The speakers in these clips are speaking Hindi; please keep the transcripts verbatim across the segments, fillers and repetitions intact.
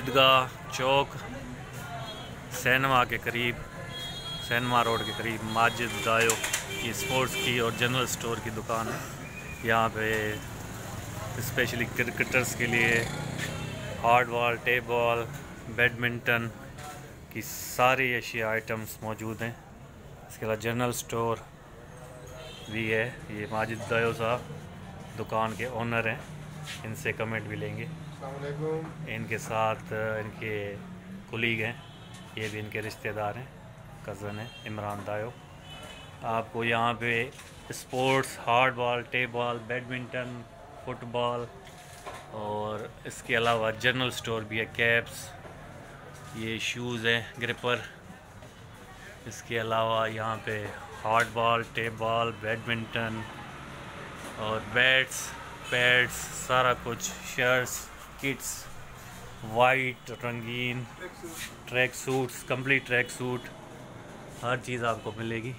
ईदगाह चौक सिनेमा के करीब, सिनेमा रोड के करीब माजिद दायो की स्पोर्ट्स की और जनरल स्टोर की दुकान है। यहाँ पे स्पेशली क्रिकेटर्स के लिए hard ball, tape ball, badminton की सारी एशिया आइटम्स मौजूद हैं। इसके अलावा जनरल स्टोर भी है। ये माजिद दायो साहब दुकान के ओनर हैं, इनसे कमेंट भी लेंगे। इनके साथ इनके कुलीग हैं, ये भी इनके रिश्तेदार हैं, कज़न है इमरान दायो। आपको यहाँ पे sports, hard ball, tape ball, badminton, football और इसके अलावा जनरल स्टोर भी है, कैप्स, ये शूज़ हैं, ग्रिपर। इसके अलावा यहाँ पे hard ball, tape ball, badminton और बैट्स, पैड्स, सारा कुछ, शर्ट्स, किट्स, वाइट, रंगीन, track suits, complete track suit, हर चीज़ आपको मिलेगी।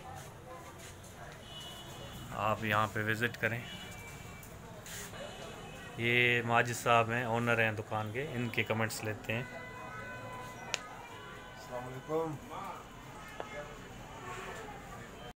आप यहाँ पे विज़िट करें। ये माजिद साहब हैं, ओनर हैं दुकान के, इनके कमेंट्स लेते हैं। अस्सलाम वालेकुम।